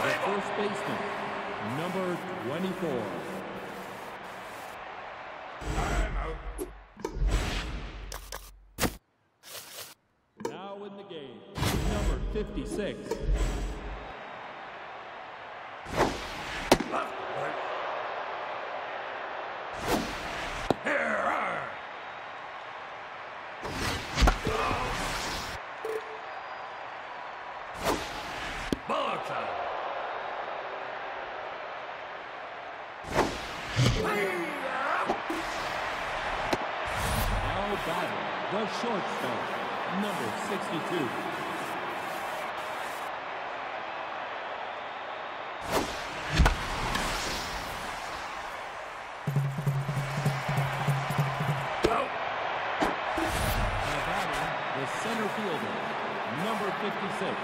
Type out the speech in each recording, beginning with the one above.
the first baseman, number 24. Now in the game, number 56. Now batting, the shortstop, number 62. Now batting, the center fielder, number 56.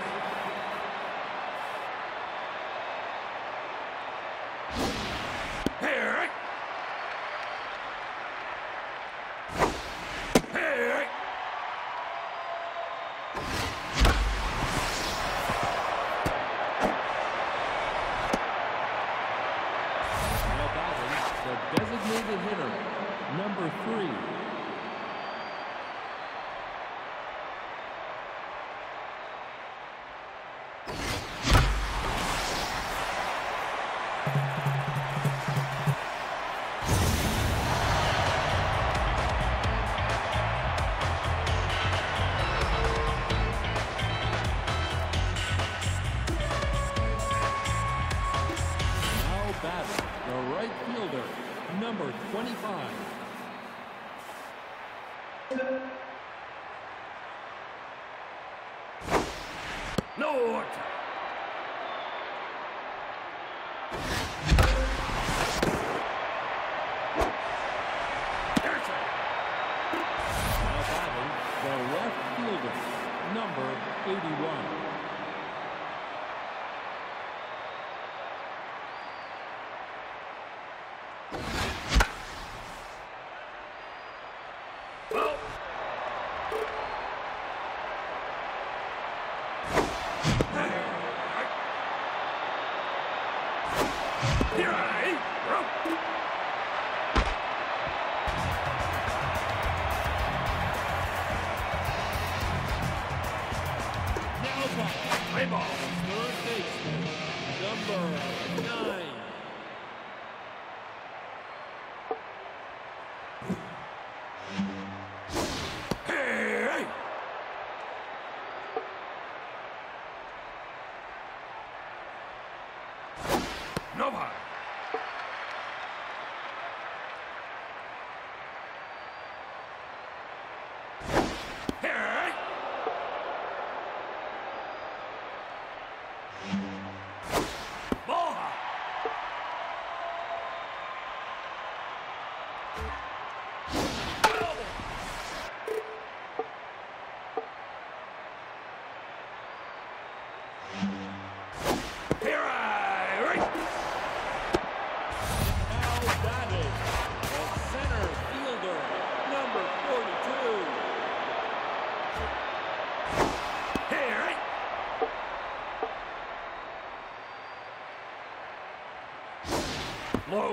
Designated hitter, number 3. Now batting, the right fielder, number 25. No. Now batting, the left fielder, number 81. Third baseman, number 9. Nobody. Low.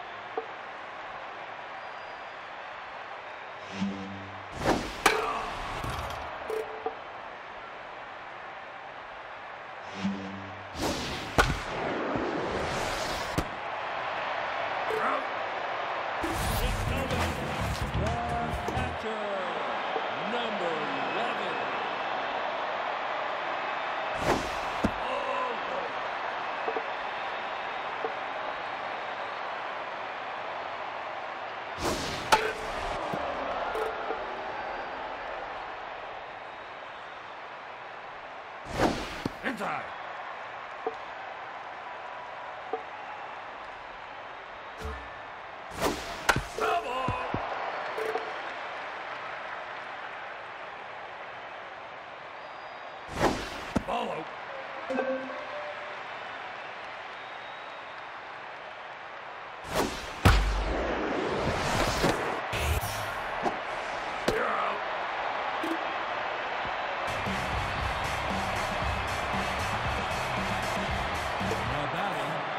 The catcher, number 11. Inside.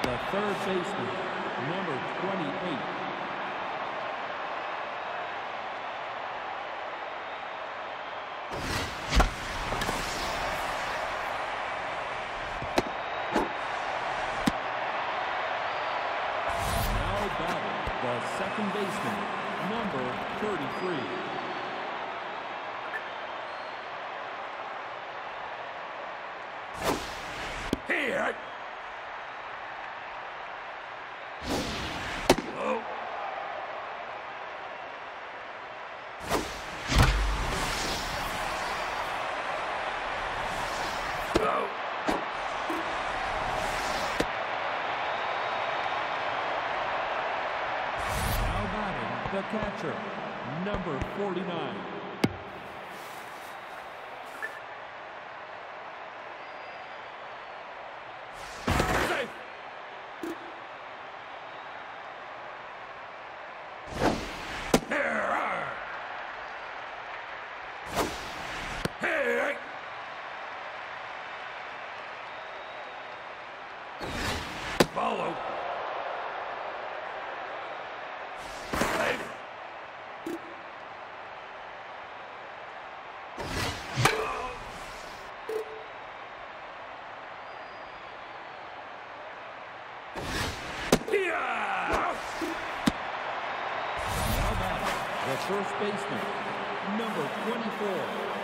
the third baseman, number 28. The second baseman, number 33. Here. Oh. Oh. The catcher, number 49. Safe. Hey. Follow. The first baseman, number 24.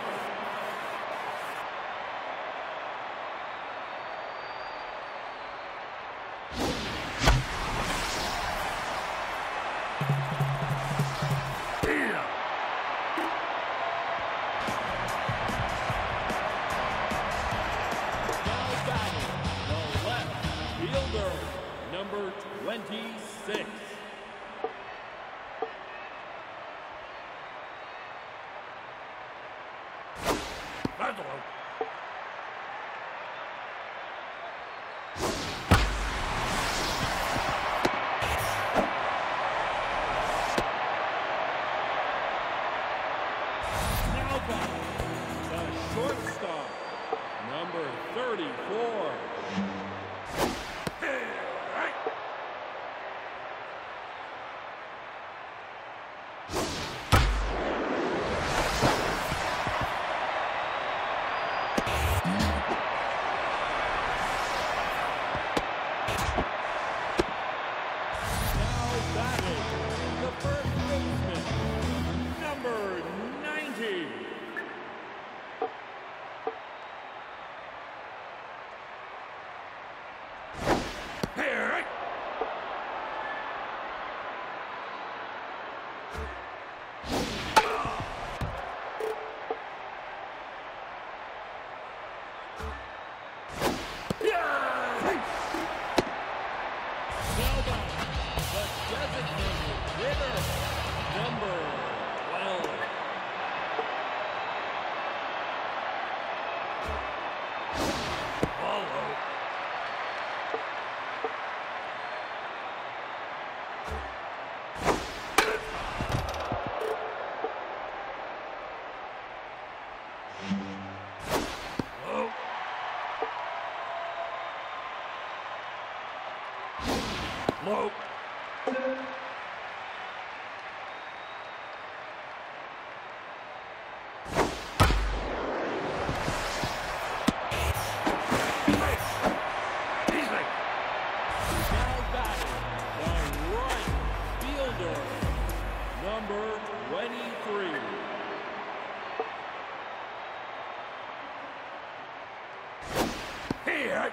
Now batting, the left fielder, number 26. The shortstop, number 34. Now batting, the first baseman, number 90. Number 12. Follow. Low. Number 23. Here.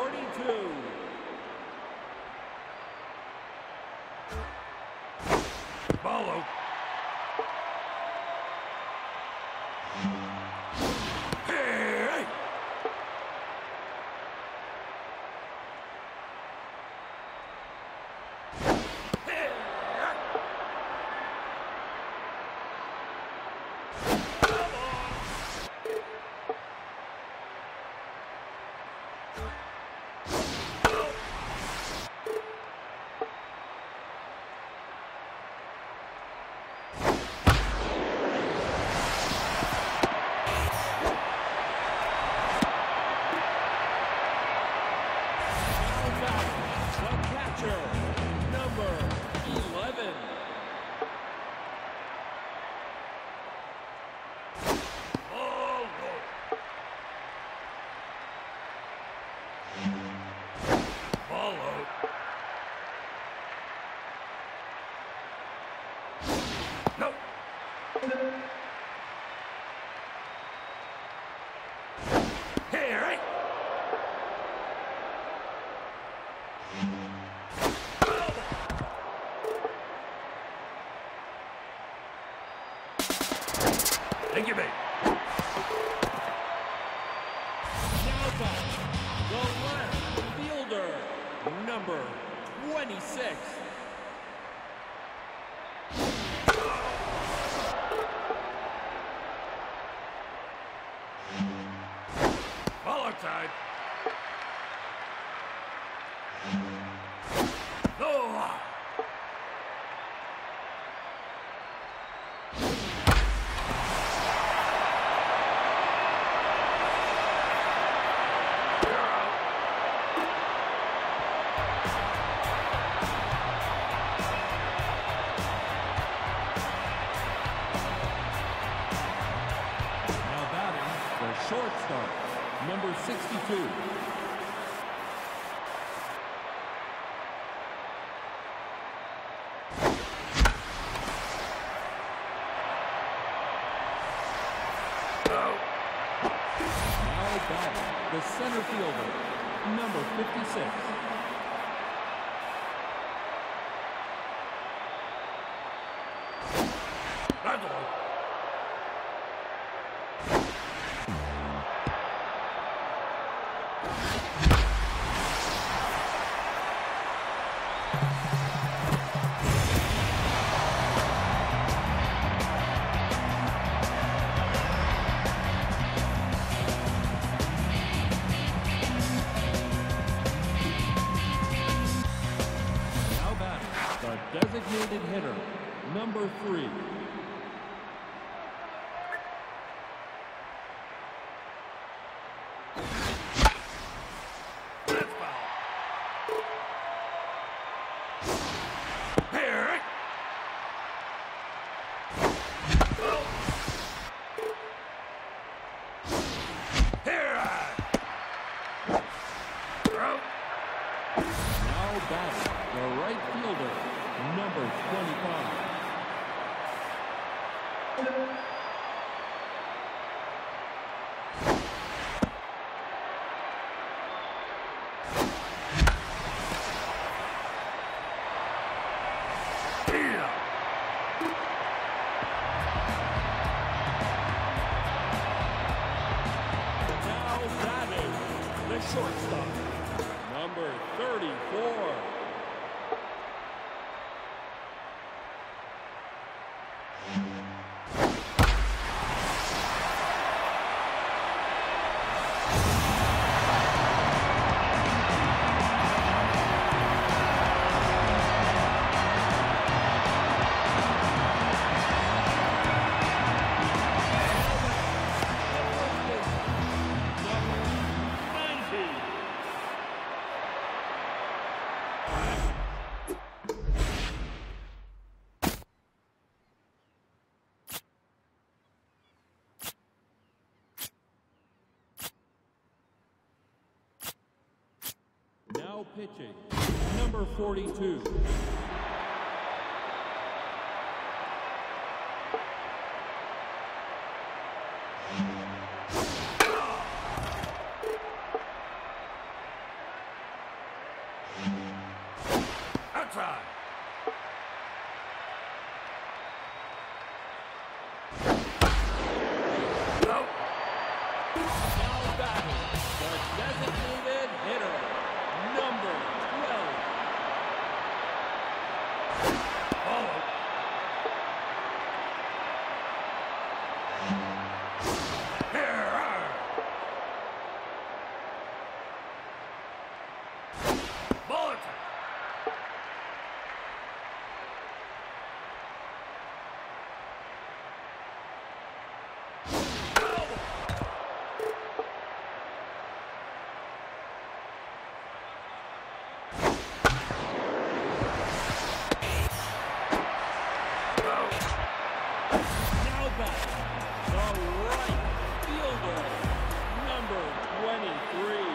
42. Follow. Hey! The catcher, number 11. Follow. No. Here, right? Thank you, mate. Now back, the left fielder, number 26. Follow time. No. Now batting, the shortstop, number 62. No. Now batting, the center fielder, number 56. That's all. Now batting, the designated hitter, number 3. That's foul. Here, right? Oh. Here, throw. Now batting, the right fielder, number 25. Yeah. Now batting, the shortstop, number 34. Now pitching, number 42. Outside. No. Now batting, the designated hitter, number 12. Follow. Here. Ball attack. Now batting, the right fielder, number 23.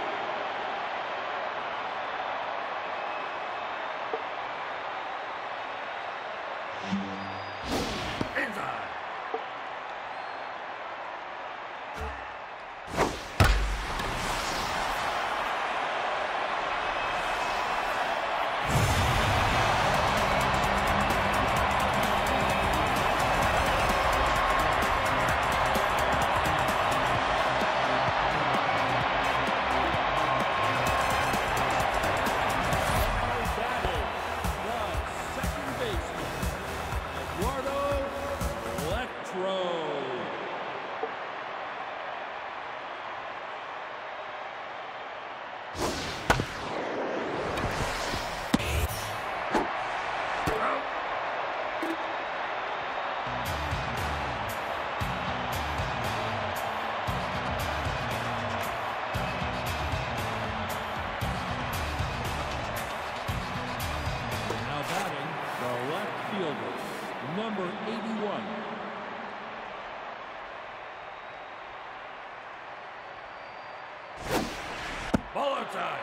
Inside. Now batting, the second baseman, Eduardo Electro. Out. Now batting, the left fielder, number 81. Ball outside.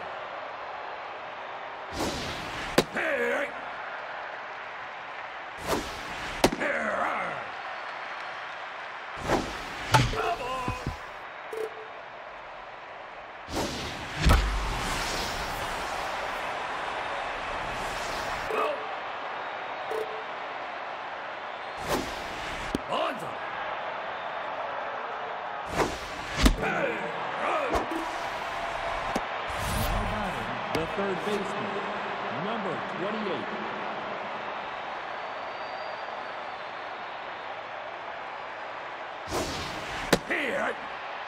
Hey. Here. Double. Well. Bonza. Hey. Now batting, the third baseman, number 28. Here.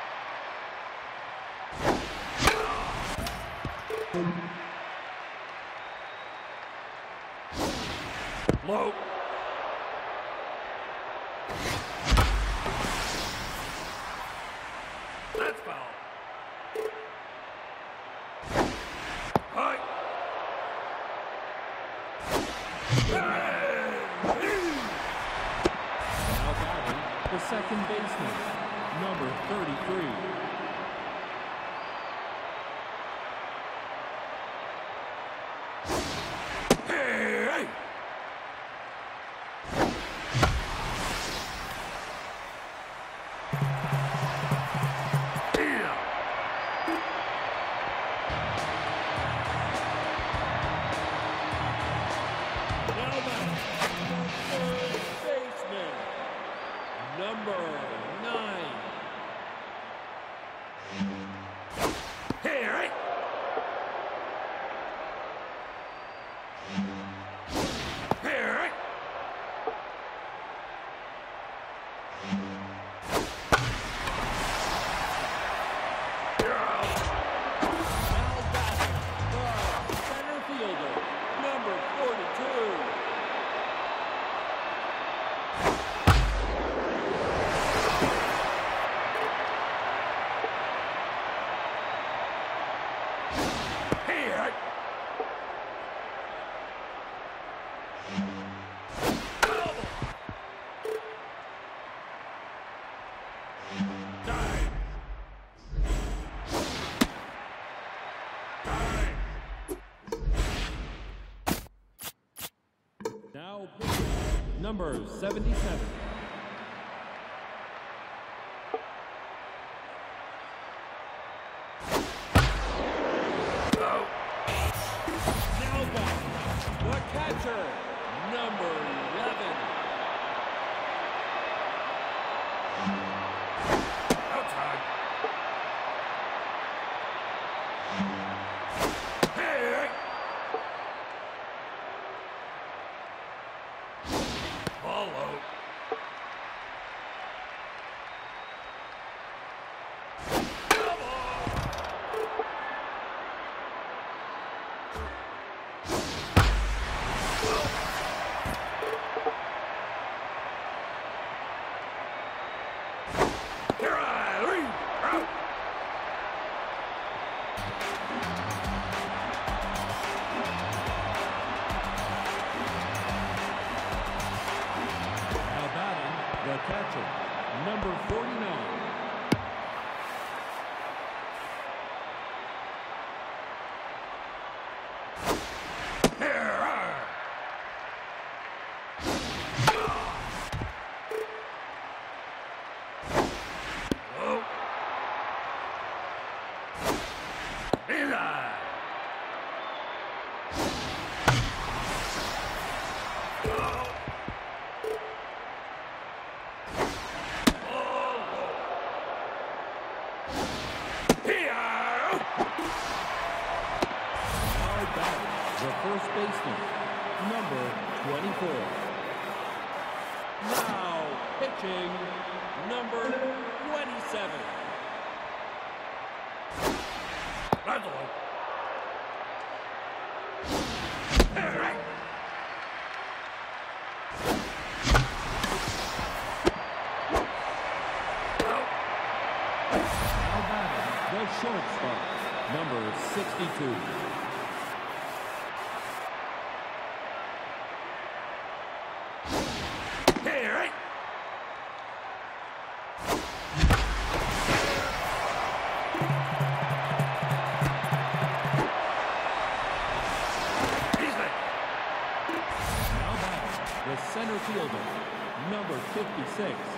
Low. That's foul. High. Hey. Now batting, the second baseman, number 33. Hey. Yeah. Now batting, the third baseman, number 9. Here. Here. You're out. Now batting, the center fielder, number 42. Here. Time. Time. Now pitching, number 77. Out. catcher, number 11. Outside. Hey! Ball out. Now batting, the catcher, number 49. Hard batting, the first baseman, number 24. Now pitching, number 27. That's all. Now batting, the shortstop, number 62. Hey! Now batting, the center fielder, number 56.